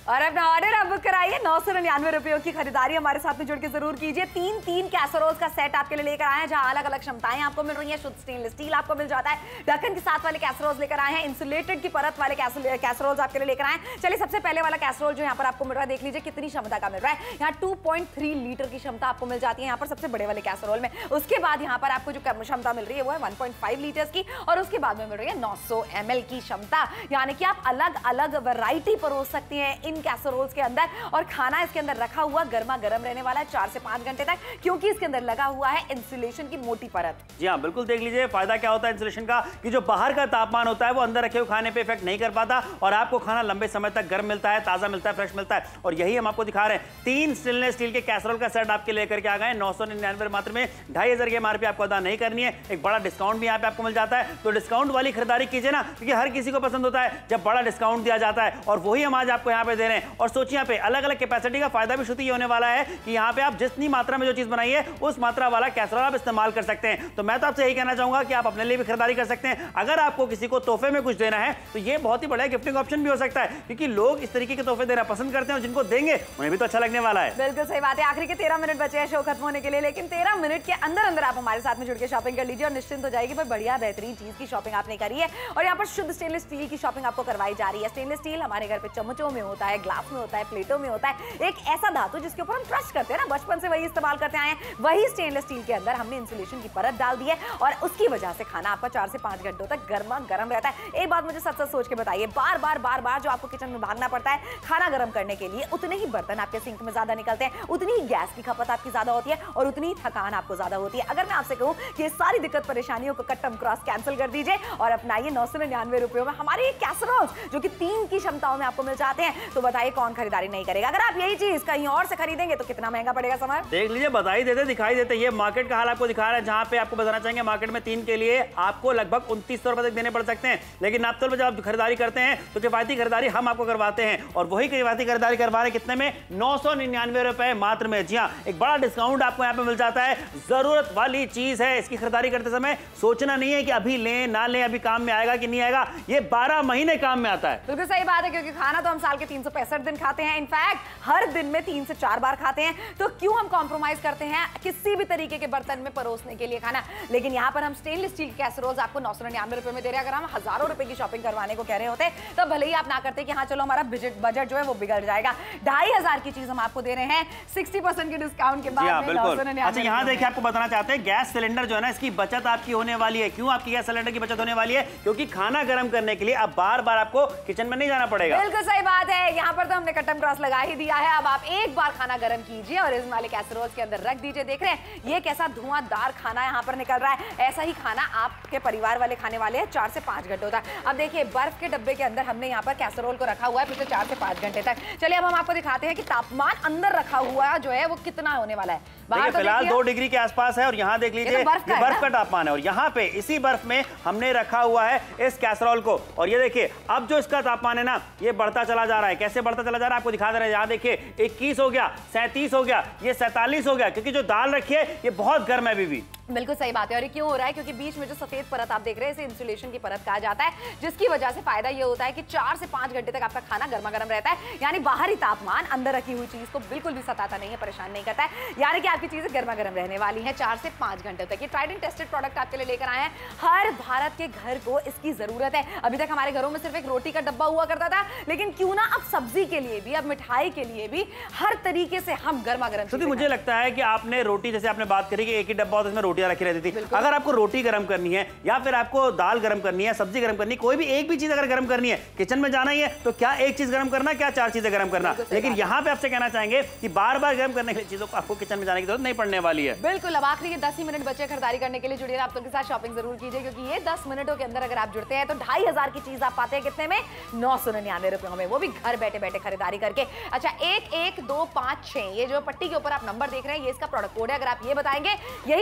B: और अपना ऑर्डर आप बुक कराइए। 999 रुपयों की खरीदारी हमारे साथ में जुड़ के जरूर कीजिए। तीन कैसरोल्स का सेट आपके लिए लेकर आए हैं, जहां अलग अलग क्षमताएं आपको मिल रही हैं। शुद्ध स्टेनलेस स्टील आपको मिल जाता है, ढक्कन के साथ वाले कैसरोल्स लेकर आए हैं, इंसुलेटेड की परत वाले कैसरोल्स आपके लिए लेकर आए हैं। चलिए सबसे पहले वाला कैसरोल जो यहाँ पर आपको मिल रहा है, देख लीजिए कितनी क्षमता का मिल रहा है। यहाँ 2.3 लीटर की क्षमता आपको मिल जाती है यहाँ पर सबसे बड़े वाले कैसरोल में। उसके बाद यहाँ पर आपको जो क्षमता मिल रही है वो है 1.5 लीटर्स की, और उसके बाद में मिल रही है 900 ml की क्षमता। यानी कि आप अलग अलग वैरायटी परोस सकती हैं इन कैसरोल्स के अंदर, और खाना इसके अंदर रखा हुआ गर्मा गर्म रहने वाला है 4 से 5 घंटे तक, क्योंकि इसके अंदर लगा हुआ है इंसुलेशन की मोटी परत।
C: जी हाँ, बिल्कुल देख लीजिए फायदा क्या होता है इंसुलेशन का, कि जो बाहर का तापमान होता है वो अंदर रखे हुए खाने पे इफेक्ट नहीं कर पाता, और आपको खाना लंबे समय तक गर्म मिलता है, ताजा मिलता है, फ्रेश मिलता है। और यही हम आपको दिखा रहे हैं। 3 स्टेनलेस स्टील के कैसरोल का सेट आपके लेकर के आ गए 999 मात्र में। 2500 की एमआरपी आपको अदा नहीं करनी है। एक बड़ा डिस्काउंट भी यहाँ पे आपको मिल जाता है, तो डिस्काउंट वाली खरीदारी कीजिए ना, क्योंकि हर किसी को पसंद होता है जब बड़ा डिस्काउंट दिया जाता है, और वही हम आज आपको यहाँ पे दे रहे हैं। और सोचिए यहाँ पे अलग अलग कैपेसिटी का फायदा भी शुरू ये होने वाला है कि यहाँ पे आप जितनी मात्रा में जो चीज बनाई है उस मात्रा वाला कैसरोल आप इस्तेमाल कर सकते हैं। तो मैं तो आपसे यही कहना चाहूंगा कि आप अपने लिए भी खरीदारी कर सकते हैं। अगर आपको किसी को तोहफे में कुछ देना है तो ये बहुत ही बड़ा गिफ्टिंग ऑप्शन भी हो सकता है, क्योंकि लोग इस तरीके के तोहफे देना पसंद करते हैं, और जिनको देंगे उन्हें भी तो अच्छा लगने वाला है।
B: बिल्कुल सही बात है। आखिरी के 13 मिनट बचे हैं शो खत्म होने के लिए, लेकिन 13 मिनट के अंदर अंदर आप हमारे साथ में जुड़ के शॉपिंग कर लीजिए और निश्चिंत हो जाएगी। भाई बढ़िया बेहतरीन चीज की शॉपिंग आपने करी है, और यहाँ पर शुद्ध स्टेनलेस स्टील की शॉपिंग आपको करवाई जा रही है। स्टेनलेस स्टील हमारे घर पे चम्मचों में होता है, ग्लास में होता है, प्लेटों में होता है, एक ऐसा धातु जिसके ऊपर हम ट्रस्ट करते हैं ना, बचपन से वही इस्तेमाल करते आए हैं। वही स्टेनलेस स्टील के अंदर हमने इंसुलेशन की परत डाल दी है, और उसकी वजह से खाना आपका 4 से 5 घंटों तक गर्मा गर्म रहता है। एक बात मुझे सच सोच के बताइए, बार बार जो आपको किचन में भागना पड़ता है खाना गर्म करने के लिए, उतने ही बर्तन आपके सिंक में ज्यादा निकलते हैं, उतनी ही गैस की खपत आपकी ज्यादा होती है, और उतनी ही थकान आपको ज्यादा होती है। अगर मैं आपसे कहूं कि ये सारी दिक्कत परेशानियों को कट्टम क्रॉस कैंसिल कर दीजिए और अपनाइए 999 रुपयों में हमारे कैसरोल्स, जो कि 3 की क्षमताओं में आपको मिल जाते हैं, तो बताइए कौन खरीदारी नहीं करेगा। अगर आप यही चीज कहीं और से खरीदेंगे तो कितना महंगा पड़ेगा समर?
C: देख लीजिए, बताई देते दिखाई देते। ये मार्केट का हाल आपको दिखा रहा है, जहां पे आपको बताना चाहेंगे मार्केट में 3 के लिए आपको लगभग 2900 रुपए तक देने पड़ सकते हैं, लेकिन नापतोल पर जब आप खरीदारी करते हैं तो किफायती खरीदारी हम आपको करवाते हैं, और वही किफायती खरीदारी करवा रहे कितने में? 999 रुपए मात्र में। जी हाँ, एक बड़ा डिस्काउंट आपको यहाँ पे मिल जाता है। जरूरत वाली चीज है, इसकी खरीदारी करते समय सोचना नहीं है कि अभी लें ना लें, अभी काम में आएगा कि नहीं आएगा। ये 12 महीने काम में आता है।
B: बिल्कुल सही बात है, क्योंकि खाना तो हम साल के 365 दिन खाते हैं, इनफैक्ट हर दिन में 3 से 4 बार खाते हैं, तो क्यों हम कॉम्प्रोमाइज करते हैं किसी भी तरीके के बर्तन में परोसने के लिए खाना। लेकिन यहाँ पर हम स्टेनलेस स्टील के कैसरोल्स आपको 999 रुपए में दे रहे हैं। अगर हम हजारों रुपए की शॉपिंग करवाने को कह रहे होते तो भले ही आप ना करते कि हाँ चलो हमारा बजट जो है वो बिगड़ जाएगा। 2500 की चीज हम आपको दे रहे हैं 60% के डिस्काउंट के बाद।
C: अच्छा, यहाँ देखिए आपको बताना चाहते हैं गैस सिलेंडर जो है ना, इसकी बचत आपकी होने वाली है। क्यों आपकी गैस सिलेंडर की बचत होने वाली है? क्योंकि खाना गर्म करने के लिए अब बार बार आपको किचन में नहीं जाना पड़ेगा।
B: बिल्कुल सही बात है, यहाँ पर तो हमने कटम क्रॉस लगा ही दिया है। अब आप एक बार खाना गर्म कीजिए और इस वाले कैसरोल्स के अंदर रख दीजिए। देख रहे हैं ये कैसा धुआंधार खाना यहाँ पर निकल रहा है। ऐसा ही खाना आपके परिवार वाले खाने वाले हैं 4 से 5 घंटों तक। अब देखिए बर्फ के डब्बे के अंदर हमने यहाँ पर कैसरोल को रखा हुआ है पिछले 4 से 5 घंटे तक। चलिए अब हम आपको दिखाते हैं कि तापमान अंदर रखा हुआ जो है वो कितना होने वाला है।
C: बाहर तो फिलहाल 2 डिग्री के आसपास है, और यहाँ देख लीजिए बर्फ का तापमान है, और यहाँ पे इसी बर्फ में हमने रखा हुआ है इस कैसरोल को। और ये देखिए अब जो इसका तापमान है ना, ये बढ़ता चला जा रहा है। कैसे बढ़ता चला जा रहा है आपको दिखा दे रहे हैं। यहाँ देखिए 21 हो गया, 37 हो गया, ये 47 हो गया, क्योंकि जो दाल रखी है ये बहुत गर्म है अभी भी।
B: बिल्कुल सही बात है, और ये क्यों हो रहा है? क्योंकि बीच में जो सफेद परत आप देख रहे हैं इसे इंसुलेशन की परत कहा जाता है, जिसकी वजह से फायदा ये होता है कि 4 से 5 घंटे तक आपका खाना गर्मा गर्म रहता है। यानी बाहरी तापमान अंदर रखी हुई चीज को बिल्कुल भी सताता नहीं है, परेशान नहीं करता है। यानी कि आपकी चीजें गर्मा गर्म रहने वाली हैं 4 से 5 घंटे तक। ये ट्राइड एंड टेस्टेड प्रोडक्ट आपके लिए लेकर आए हैं। हर भारत के घर को इसकी जरूरत है। अभी तक हमारे घरों में सिर्फ एक रोटी का डब्बा हुआ करता था, लेकिन क्यों ना अब सब्जी के लिए भी, अब मिठाई के लिए भी हर तरीके से हम गर्मा गर्म।
C: मुझे लगता है कि आपने रोटी, जैसे आपने बात करी कि एक ही डब्बा होता है, उसमें रोटियां रखी रहती थी। अगर आपको रोटी गर्म करनी है, या फिर आपको दाल गर्म करनी है, सब्जी गर्म करनी है, कोई भी एक भी चीज अगर गर्म करनी है, किचन में जाना ही है, तो क्या एक चीज गर्म करना, क्या 4 चीजें गर्म करना। लेकिन यहाँ पे आपसे कहना चाहेंगे कि बार बार गर्म करने के लिए चीजों को आपको किचन में जाने की जरूरत नहीं पड़ने वाली है।
B: बिल्कुल, अब आखिरी के 10 ही मिनट बचे खरीदारी करने के लिए। जुड़िए आप के साथ शॉपिंग जरूर कीजिए, क्योंकि ये 10 मिनटों के अंदर अगर आप जुड़ते हैं तो 2500 की चीज आप पाते हैं कितने में? 999 रुपयों में, वो भी घर बैठे बैठे खरीदारी करके। अच्छा, 1125 ये जो पट्टी के ऊपर आप नंबर देख रहे हैं, ये इसका प्रोडक्ट कोड है। अगर आप ये बताएंगे यही वाले कैसे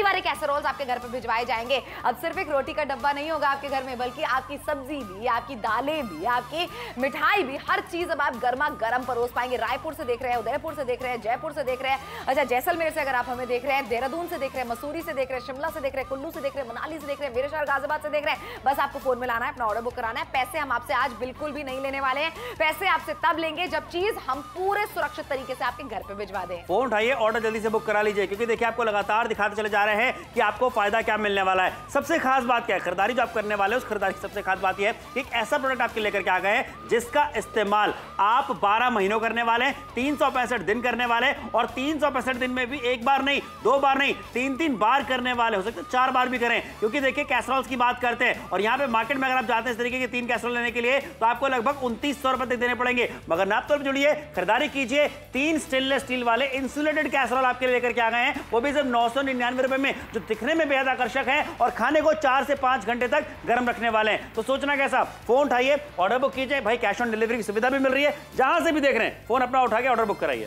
B: कैसरोल्स आपके घर पे भिजवाए जाएंगे। अब सिर्फ एक रोटी का डब्बा नहीं होगा आपके घर में, बल्कि आपकी सब्जी भी, आपकी दालें भी, आपकी मिठाई भी, हर चीज अब आप गर्मा गर्म परोस पाएंगे। रायपुर से देख रहे हैं, उदयपुर से देख रहे हैं, जयपुर से देख रहे हैं, अच्छा जैसलमेर से अगर आप हमें देख रहे हैं, देहरादून से देख रहे हैं, मसूरी से देख रहे हैं, शिमला से देख रहे हैं, कुल्लू से देख रहे हैं, मनाली से देख रहे हैं, वीरशहर गाजियाबाद से देख रहे हैं, बस आपको फोन में लाना है, अपना ऑर्डर बुक कराना है। पैसे हम आपसे आज बिल्कुल भी नहीं लेने वाले हैं, पैसे आपसे तब लेंगे जब चीज हम पूरे सुरक्षित तरीके से आपके घर पे भिजवा दें।
C: फोन उठाइए, ऑर्डर जल्दी से बुक करा लीजिए, क्योंकि देखिए आपको लगातार दिखाते चले जा रहे हैं कि आपको फायदा क्या मिलने वाला है। सबसे खास बात क्या है, खरीदारी जो आप करने वाले हैं उस खरीदारी की सबसे खास बात यह है कि एक ऐसा प्रोडक्ट आपके लेकर के आ गए हैं जिसका इस्तेमाल आप 12 महीनों करने वाले हैं, 365 दिन करने वाले हैं, और 365 दिन में भी एक बार नहीं, 2 बार नहीं, 3-3 बार करने वाले, हो सकते 4 बार भी करें, क्योंकि देखिए कैसरोल्स की बात करते हैं और यहाँ पे मार्केट में अगर आप जाते हैं इस तरीके के 3 कैसरोल लेने के लिए तो आपको लगभग 2900 रुपए तक देने पड़ेंगे। मगर नाप तोल जुड़िए, खरीदारी कीजिए, 3 स्टेनलेस स्टील वाले इंसुलेटेड कैसरोल आपके लिए लेकर के आ गए हैं, वो भी सिर्फ 999 रुपए में, जो दिखने में बेहद आकर्षक है और खाने को 4 से 5 घंटे तक गर्म रखने वाले हैं। तो सोचना कैसा, फोन उठाइए, ऑर्डर बुक कीजिए, भाई कैश ऑन डिलीवरी की सुविधा भी मिल रही है, जहां से भी देख रहे हैं फोन अपना उठा के ऑर्डर बुक कराइए।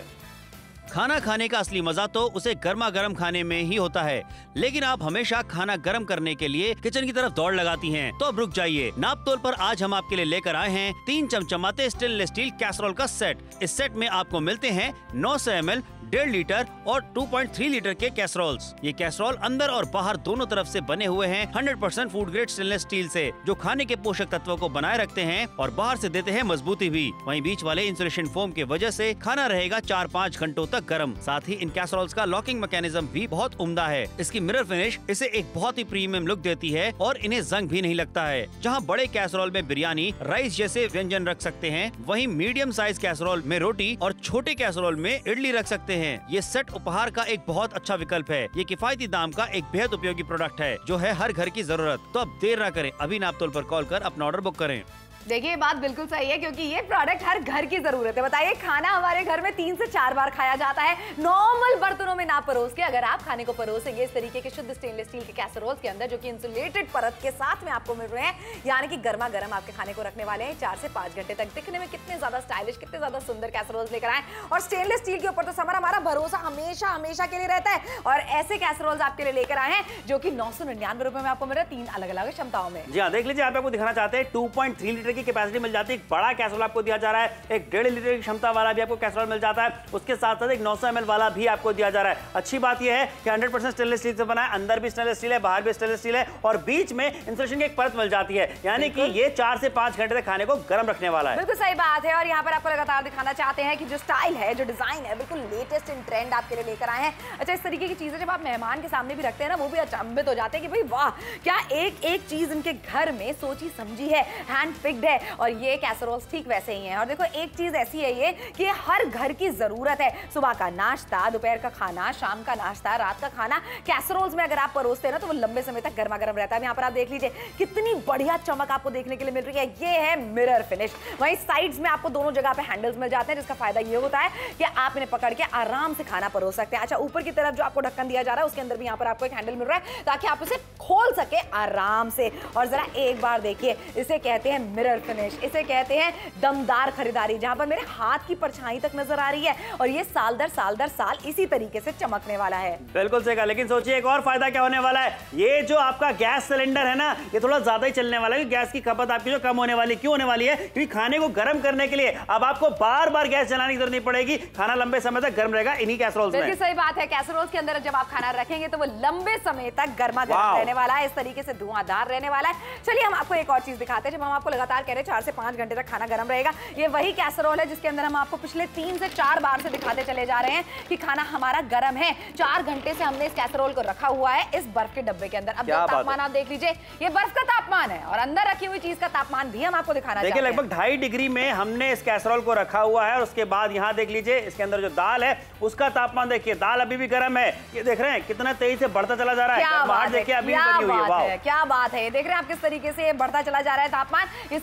A: खाना खाने का असली मजा तो उसे गर्मा गर्म खाने में ही होता है, लेकिन आप हमेशा खाना गर्म करने के लिए किचन की तरफ दौड़ लगाती हैं। तो अब रुक जाइए, नाप तोल पर आज हम आपके लिए लेकर आए हैं 3 चमचमाते स्टेनलेस स्टील कैसरोल का सेट। इस सेट में आपको मिलते हैं 900 ml, 1.5 लीटर और 2.3 लीटर के कैसरोल्स। ये कैसरोल अंदर और बाहर दोनों तरफ से बने हुए हैं 100% फूड ग्रेड स्टेनलेस स्टील से, जो खाने के पोषक तत्वों को बनाए रखते हैं और बाहर से देते हैं मजबूती भी। वहीं बीच वाले इंसुलेशन फोम की वजह से खाना रहेगा 4-5 घंटों तक गर्म। साथ ही इन कैसरोल्स का लॉकिंग मैकेनिज्म भी बहुत उम्दा है। इसकी मिरर फिनिश इसे एक बहुत ही प्रीमियम लुक देती है और इन्हें जंग भी नहीं लगता है। जहां बड़े कैसरोल में बिरयानी, राइस जैसे व्यंजन रख सकते हैं, वहीं मीडियम साइज कैसरोल में रोटी और छोटे कैसरोल में इडली रख सकते हैं। ये सेट उपहार का एक बहुत अच्छा विकल्प है। ये किफायती दाम का एक बेहद उपयोगी प्रोडक्ट है, जो है हर घर की जरूरत। तो अब देर न करें, अभी नाप तोल पर कॉल कर अपना ऑर्डर बुक करें।
B: देखिए, ये बात बिल्कुल सही है, क्योंकि ये प्रोडक्ट हर घर की जरूरत है। बताइए, खाना हमारे घर में 3 से 4 बार खाया जाता है, नॉर्मल बर्तनों में ना परोस के। अगर आप खाने को परोसेंगे इस तरीके के शुद्ध स्टेनलेस स्टील के कैसरोल्स के अंदर, जो कि इंसुलेटेड परत के साथ में आपको मिल रहे हैं, यानी कि गर्मा गर्म आपके खाने को रखने वाले हैं 4 से 5 घंटे तक। दिखने में कितने ज्यादा स्टाइलिश, कितने ज्यादा सुंदर कैसरोल्स लेकर आए, और स्टेनलेस स्टील के ऊपर तो समर हमारा भरोसा हमेशा हमेशा के लिए रहता है। और ऐसे कैसरोल्स आपके लिए लेकर आए हैं जो कि 999 रुपए में आपको मिल रहा है, 3 अलग अलग क्षमताओं में।
C: जी हाँ, देख लीजिए, आपको दिखाना चाहते हैं 2.3 लीटर की कैपेसिटी मिल जाती है, बड़ा कैसरोल आपको दिया जा रहा है, एक 1.5 लीटर की क्षमता वाला भी आपको कैसरोल मिल जाता है, उसके साथ साथ एक 900 ml वाला भी आपको दिया जा रहा है। अच्छी बात यह है कि 100% स्टेनलेस स्टील से बना है, अंदर भी स्टेनलेस स्टील है, बाहर भी स्टेनलेस स्टील है, और बीच में इंसुलेशन की एक परत मिल जाती है, यानी कि ये 4 से 5 घंटे तक खाने को गर्म रखने वाला है।
B: बिल्कुल सही बात है। और यहाँ पर आपको लगातार दिखाना चाहते हैं कि जो स्टाइल है, जो डिजाइन है, बिल्कुल लेटेस्ट इन ट्रेंड आपके लिए लेकर आए हैं। अच्छा, इस तरीके की चीजें जब आप मेहमान के सामने भी रखते हैं ना, वो भी अचंभित हो जाते हैं कि भाई वाह, क्या एक एक चीज इनके घर में सोची समझी है, हैंड पिक्ड है। और ये कैसरोल्स ठीक वैसे ही हैं। और देखो, एक चीज ऐसी है ये कि हर घर की जरूरत है। सुबह का नाश्ता, दोपहर का खाना, शाम का नाश्ता, रात का खाना, कैसरोल्स में अगर आप परोसते हैं ना, तो वो लंबे समय तक गर्मा गर्म रहता है। यहाँ पर आप देख लीजिए, कितनी बढ़िया चमक आपको देखने के लिए मिल रही है। ये है मिरर फिनिश। वहीं साइड्स में आपको दोनों जगह पे हैंडल्स मिल जाते हैं, जिसका फायदा ये होता है कि आप इन्हें पकड़ के आराम से खाना परोस सकते हैं। अच्छा, ऊपर की तरफ जो आपको ढक्कन दिया जा रहा है, उसके अंदर भी यहाँ पर आपको एक हैंडल मिल रहा है, ताकि आप उसे खोल सके आराम से। और जरा एक बार देखिए, इसे कहते हैं मिरर फिनिश, इसे कहते हैं दमदार खरीदारी, जहां पर मेरे हाथ की परछाई तक नजर आ रही है, और ये साल दर साल इसी तरीके से चमकने वाला है।
C: बिल्कुल सही कहा, लेकिन सोचिए एक और फायदा क्या होने वाला है। ये जो आपका गैस सिलेंडर है ना, ये थोड़ा ज्यादा ही चलने वाला है, गैस की खपत आपकी जो कम होने वाली। क्यों होने वाली है? क्योंकि खाने को गर्म करने के लिए अब आपको बार बार गैस जलाने की जरूरत नहीं पड़ेगी, खाना लंबे समय तक गर्म रहेगा इन्हीं कैसरोल्स में।
B: बिल्कुल सही बात है। कैसरोल्स के अंदर जब आप खाना रखेंगे तो वो लंबे समय तक गर्मा गर्म रहने वाला है, इस तरीके से धुआंधार रहने वाला है। चलिए, हम आपको एक और चीज दिखाते हैं। जब हम आपको लगातार कह रहे हैं 4 से 5 घंटे तक खाना गर्म रहेगा, ये वही कैसरोल है जिसके अंदर हम आपको पिछले 3 से 4 बार से दिखाते चले जा रहे हैं कि खाना हमारा गर्म है। 4 घंटे से हमने इस कैसरोल को रखा हुआ है इस बर्फ के डब्बे के अंदर। अब जो तापमान आप देख लीजिए, ये बर्फ का तापमान है, और अंदर रखी हुई चीज का तापमान भी हम आपको दिखाना चाहते हैं।
C: देखिए, लगभग 2.5 डिग्री में हमने इस कैसरोल को रखा हुआ है, और उसके बाद यहाँ देख लीजिए, इसके अंदर जो दाल है उसका तापमान देखिए, दाल अभी भी गर्म है। ये देख रहे हैं कितना तेजी से बढ़ता चला जा रहा है। देखिए, अभी बनी हुई है।
B: क्या बात है, देख रहे हैं आप किस तरीके से बढ़ता चला जा रहा है तापमान। ये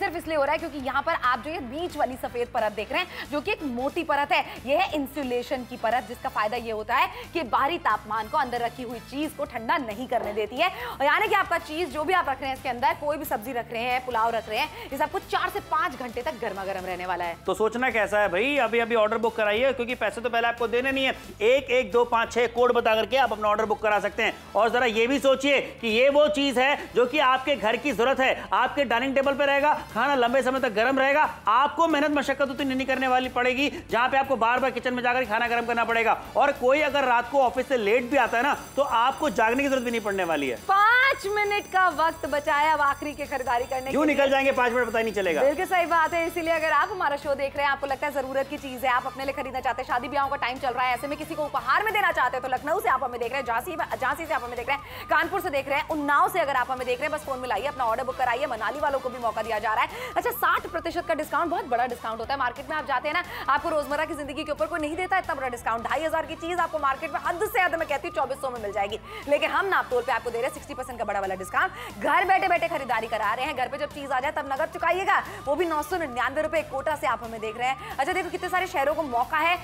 B: सिर्फ इसलिए हो रहा है क्योंकि यहाँ पर आप जो ये बीच वाली सफेद परत देख रहे हैं जो कि एक मोटी परत है, ये है इंसुलेशन की परत, जिसका फायदा ये होता है कि बाहरी तापमान को अंदर रखी हुई चीज को ठंडा नहीं करने देती है। और यानी कि आपका चीज जो भी आप रख रहे हैं इसके अंदर, कोई भी सब्जी रख रहे हैं, पुलाव रख रहे हैं, इस आपको 4 से 5 घंटे तक गर्मा गर्म रहने वाला है।
C: तो सोचना कैसा है भाई, अभी अभी ऑर्डर बुक कराइए, क्योंकि पैसे तो पहले आपको देने नहीं है। 1 1 2 5 6 कोड बता करके आप अपना ऑर्डर बुक करा सकते हैं। और जरा ये भी सोचिए कि ये वो चीज है जो कि आपके घर की जरूरत है, आपके डाइनिंग टेबल पे रहेगा, खाना लंबे समय तक गर्म रहेगा, आपको मेहनत मशक्कत उतनी नहीं करने वाली पड़ेगी जहां पे आपको बार बार किचन में जाकर खाना गर्म करना पड़ेगा। और कोई अगर रात को ऑफिस से लेट भी आता है ना, तो आपको जागने की जरूरत भी नहीं पड़ने वाली है।
B: 5 मिनट का वक्त बचा है अब आखिरी की खरीदारी करने
C: क्यों निकल जाएंगे 5 मिनट, पता ही नहीं चलेगा।
B: बिल्कुल सही बात है। इसीलिए अगर आप हमारा शो देख रहे हैं, आपको लगता है जरूरत की चीज है, आप अपने लिए खरीदना चाहते हैं, शादी ब्याहों का टाइम चल रहा है, ऐसे में किसी को उपहार में देना चाहते हैं, तो लखनऊ से आप हमें देख रहे हैं, झांसी से आप हमें देख रहे हैं, कानपुर से देख रहे हैं, उन्नाव से अगर आप हमें देख रहे हैं, बस फोन मिलाइए, अपना ऑर्डर बुक कराइए। मनाली वालों को भी मौका दिया जा रहा है। अच्छा, 60% का डिस्काउंट, बहुत बड़ा डिस्काउंट होता है। मार्केट में आप जाते हैं ना, आपको रोजमर्रा की जिंदगी के ऊपर कोई नहीं देता इतना बड़ा डिस्काउंट। 2500 की चीज आपको मार्केट में हद से ज्यादा मैं कहती हूँ 2400 में मिल जाएगी, लेकिन हम नापतोल पे आपको दे रहे हैं 60% का बड़ा वाला डिस्काउंट। घर बैठे बैठे खरीदारी करा रहे हैं, घर पे जब चीज आ जाए तब नगद चुकाइएगा, वो भी 999 रुपए कोटा से आप हमें देख रहे हैं। अच्छा देखो कितने सारे शहरों को मौका है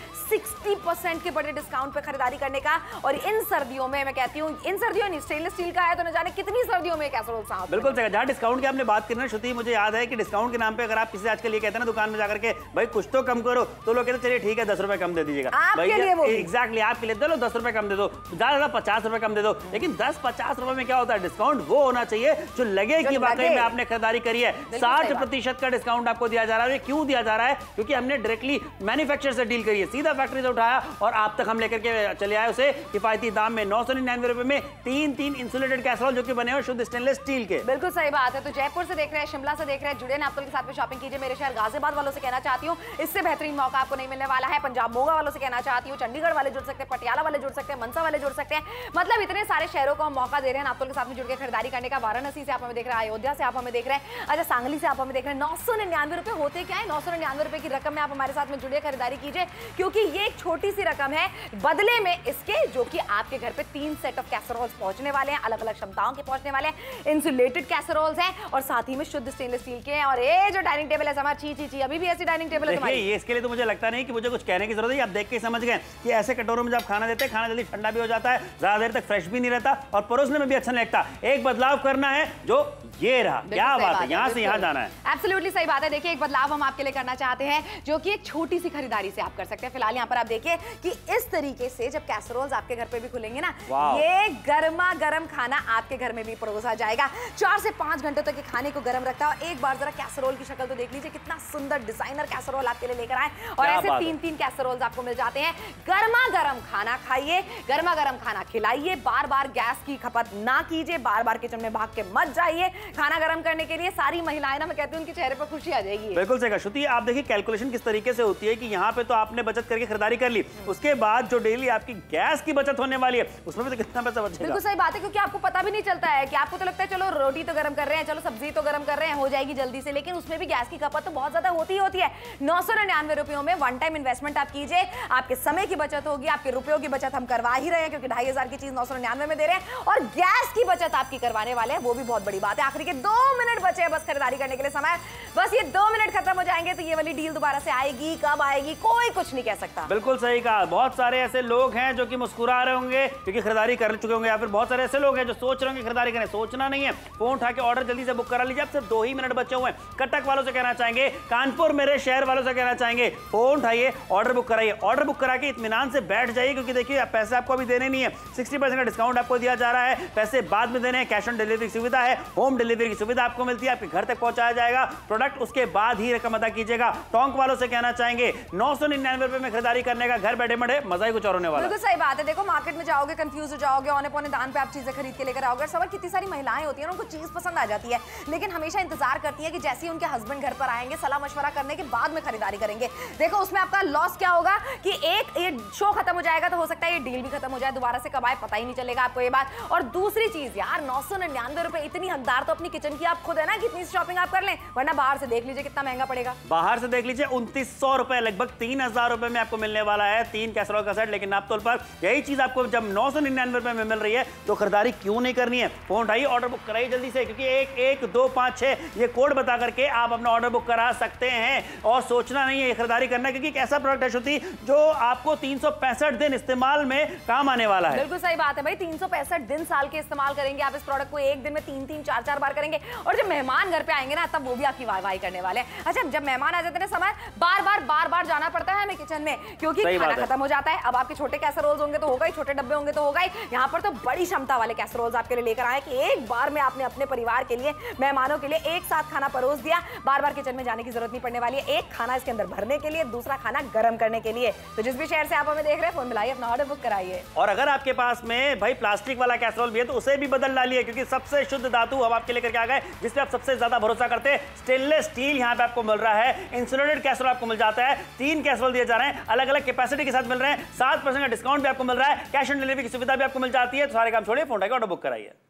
B: 60% के बड़े डिस्काउंट पे खरीदारी करने का। और इन सर्दियों में मैं कहती हूँ, इन सर्दियों नहीं, स्टेनलेस स्टील का है तो न जाने कितनी सर्दियों में कैसरोल साहब।
C: बिल्कुल सही, जहाँ डिस्काउंट की आपने बात करना श्रुति, मुझे याद है कि डिस्काउंट के नाम पे अगर आप किसी आजकल ये कहते हैं ना दुकान में जाकर के भाई कुछ तो कम करो, तो लोग कहते हैं चलिए ठीक है 10 रुपए कम दे दीजिएगा, एग्जैक्टली आपके लिए दे लो 10 रुपए कम दे दो, ज्यादा 50 रुपए कम दे दो। लेकिन 10-50 रुपए में क्या होता है, डिस्काउंट वो होना चाहिए जो लगे कि वाकई में आपने खरीदारी करी है। 60% का डिस्काउंट आपको दिया जा रहा है। क्यों दिया जा रहा है? क्योंकि हमने डायरेक्टली मैन्युफैक्चरर से डील करी है, सीधा फैक्ट्री से उठाया और आप तक हम लेकर के चले आए उसे किफायती दाम में 999 रुपए में 3 इंसुलेटेड कैसरोल जो कि बने हुए शुद्ध स्टेनलेस स्टील के।
B: बिल्कुल सही बात है। तो जयपुर से देख रहे हैं, शिमला से देख रहे हैं, जुड़े नापतोल के साथ में शॉपिंग कीजिए। मेरे शहर गाजियाबाद वालों से कहना चाहती हूँ, इससे बेहतरीन मौका आपको नहीं मिलने वाला है। पंजाब मोगा वालों से कहना चाहती हूँ, चंडीगढ़ वाले जुड़ सकते हैं, पटियाला वाले जुड़ सकते हैं, मनसा वाले जुड़ सकते हैं। मतलब इतने सारे शहरों को हम मौका दे रहे हैं नापतोल के साथ में जुड़ के खरीदारी करने का। वाराणसी से आप हमें देख रहे हैं, अयोध्या से आप हमें देख रहे हैं, अच्छा सांगली से आप हमें देख रहे हैं। 999 रुपए होते क्या है, 999 रुपए की रकम में आप हमारे साथ में जुड़िए, खरीदारी कीजिए, क्योंकि ये एक छोटी सी रकम है बदले में इसके, जो कि आपके घर पे 3 सेट ऑफ कैसरोल्स पहुंचने वाले हैं, अलग अलग क्षमताओं के पहुंचने वाले हैं, इंसुलेटेड कैसरोल्स हैं और साथ ही में शुद्ध स्टेनलेस स्टील के हैं। और ये जो डाइनिंग टेबल है हमारा, ची अभी भी ऐसी डाइनिंग टेबल है तुम्हारी।
C: ये इसके लिए तो मुझे लगता नहीं कि मुझे कुछ कहने की जरूरत है, आप देख के समझ गए कि ऐसे कटोरों में जब खाना देते हैं, खाना जल्दी ठंडा भी हो जाता है, ज्यादा देर तक फ्रेश भी नहीं रहता और परोसने में भी अच्छा नहीं लगता। एक बदलाव करना है, जो ये रहा, क्या बात है, यहाँ से यहाँ जाना है।
B: एब्सोल्युटली सही बात है। देखिए एक बदलाव हम आपके लिए करना चाहते हैं, जो कि एक छोटी सी खरीदारी से आप कर सकते हैं। फिलहाल यहाँ पर आप देखिए कि इस तरीके से जब कैसरोल्स आपके घर पे भी खुलेंगे ना, ये गर्मा गर्म खाना आपके घर में भी परोसा जाएगा। 4 से 5 घंटे तक खाने को गर्म रखता है। और एक बार जरा कैसरोल की शक्ल तो देख लीजिए, कितना सुंदर डिजाइनर कैसरोल आपके लिए लेकर आए और ऐसे 3 कैसरोल्स आपको मिल जाते हैं। गर्मा गर्म खाना खाइए, गर्मा गर्म खाना खिलाइए, बार बार गैस की खपत ना कीजिए, बार बार किचन में भाग के मत जाइए। खाना गर्म करने के लिए सारी महिलाएं ना, मैं कहती हूं उनके चेहरे पर खुशी आ जाएगी।
C: बिल्कुल सही कहा श्रुति। आप देखिए कैलकुलेशन किस तरीके से होती है कि यहाँ पे तो आपने बचत करके खरीदारी कर ली, उसके बाद जो डेली आपकी गैस की बचत होने वाली है उसमें भी तो कितना पैसा बचेगा।
B: बिल्कुल सही बात है, क्योंकि आपको पता भी नहीं चलता है कि आपको तो लगता है चलो रोटी तो गर्म कर रहे हैं, चलो सब्जी तो गर्म कर रहे हैं, हो जाएगी जल्दी से, लेकिन उसमें भी गैस की खपत तो बहुत ज्यादा होती है। 999 रुपयों में वन टाइम इन्वेस्टमेंट आप कीजिए, आपके समय की बचत होगी, आपके रुपयों की बचत हम करवा ही रहे हैं, क्योंकि 2500 की चीज 999 में दे रहे हैं और गैस की बचत आपकी करवाने वाले हैं, वो भी बहुत बड़ी बात है। आखिरी के 2 मिनट बचे हैं बस खरीदारी करने के लिए समय, बस ये 2 मिनट खत्म हो जाएंगे तो ये वाली डील दोबारा से आएगी, कब आएगी कोई कुछ नहीं कह सकता।
C: बिल्कुल सही कहा। बहुत सारे ऐसे लोग हैं जो कि मुस्कुरा रहे होंगे क्योंकि खरीदारी कर चुके होंगे, या फिर बहुत सारे ऐसे लोग हैं जो सोच रहे होंगे खरीदारी करें। सोचना नहीं है, फोन उठा के ऑर्डर जल्दी से बुक करा लीजिए। अब सिर्फ 2 ही मिनट बचे हुए हैं। कटक वालों से कहना चाहेंगे, कानपुर मेरे शहर वालों से कहना चाहेंगे, फोन उठाइए, ऑर्डर बुक कराइए। ऑर्डर बुक करा के इत्मीनान से बैठ जाइए, क्योंकि देखिए पैसे आपको अभी देने नहीं है, 60% का डिस्काउंट आपको दिया जा रहा है, पैसे बाद में देने हैं, कैश ऑन डिलीवरी की सुविधा है, होम डिलीवरी की सुविधा आपको मिलती है, आपके घर तक पहुंचाया जाएगा प्रोडक्ट, उसके बाद ही रकम अदा कीजिएगा। टोंक वालों से कहना चाहेंगे 999 रुपए में खरीदारी करने का घर बैठे बैठे मजा ही कुछ और होने वाला है।
B: बिल्कुल सही बात है। देखो मार्केट में जाओगे कंफ्यूज हो जाओगे, औने पौने दान पे आप चीजें खरीद के लेकर आओगे। सवाल कितनी सारी महिलाएं होती हैं, उनको चीज पसंद आ जाती है, लेकिन हमेशा इंतजार करती है कि जैसे ही उनके हस्बैंड घर पर आएंगे सलाह मशवरा करने के बाद में खरीदारी करेंगे। देखो उसमें आपका लॉस क्या होगा कि एक ये शो खत्म हो जाएगा तो हो सकता है ये डील भी खत्म हो जाए, दोबारा से कब आए पता ही नहीं चलेगा आपको ये बात। और दूसरी चीज यार 999 रुपए, इतनी हकदार तो अपनी किचन की आप खुद है ना, कितनी शॉपिंग आप कर लें, वरना बाहर से देख लीजिए कितना महंगा पड़ेगा।
C: बाहर से देख लीजिए 2900 रुपए, लगभग 3000 रुपए में आपको मिलने वाला है 3 कैसरोल का सेट। लेकिन नापतोल पर यही चीज आपको जब 999 रुपए में मिल रही है तो खरीदारी क्यों नहीं करनी है। फोन उठाइए, ऑर्डर बुक कराइए जल्दी से, क्योंकि 1 1 2 5 6 ये कोड कोड बता करके आप अपना ऑर्डर बुक करा सकते हैं। और सोचना नहीं है खरीदारी करना, क्योंकि एक ऐसा प्रोडक्ट है श्रुति जो आपको 365 दिन इस्तेमाल में काम आने वाला है।
B: बिल्कुल सही बात है भाई, 365 दिन साल के इस्तेमाल करेंगे आप इस प्रोडक्ट को, एक दिन में 3-3, 4-4 बार करेंगे। और जब मेहमान घर पे आएंगे ना, तब वो भी आपकी वाह वाही करने वाले हैं। अच्छा, जब मेहमान आ जाते हैं समय बार बार जाना पड़ता है हमें किचन में, क्योंकि खाना खत्म हो जाता है। अब आपके छोटे कैसरोल्स होंगे तो होगा ही, छोटे डब्बे होंगे तो होगा ही। यहाँ पर तो बड़ी क्षमता वाले कैसरोल्स आपके लिए लेकर आए कि एक बार में आपने अपने परिवार के लिए, मेहमानों के लिए एक साथ खाना परोस दिया। बार बार किचन में जाने की जरूरत नहीं पड़ने वाली है। एक खाना इसके अंदर भरने के लिए, दूसरा खाना गर्म करने के लिए। तो जिस भी शहर से आप हमें देख रहे हैं, फोन मिलाइए, अपना ऑर्डर बुक कराइए।
C: और अगर आपके पास में भाई प्लास्टिक वाला कैसरोल भी है तो उसे भी बदल डालिए, क्योंकि सबसे शुद्ध धातु हम आपके लेकर के आ गए जिसपे आप सबसे ज्यादा भरोसा करते हैं। स्टेनलेस स्टील यहाँ पे आपको मिल रहा है, इंसुलेटेड कैसरोल आपको मिल जाता है। 3 कैसरोल दिए जा रहे हैं, अलग अलग कैपेसिटी के साथ मिल रहे हैं। 7% का डिस्काउंट भी आपको मिल रहा है, कैश ऑन डिलीवरी की सुविधा भी आपको मिल जाती है। तो सारे काम छोड़िए, फोन उठाकर ऑर्डर बुक कराइए।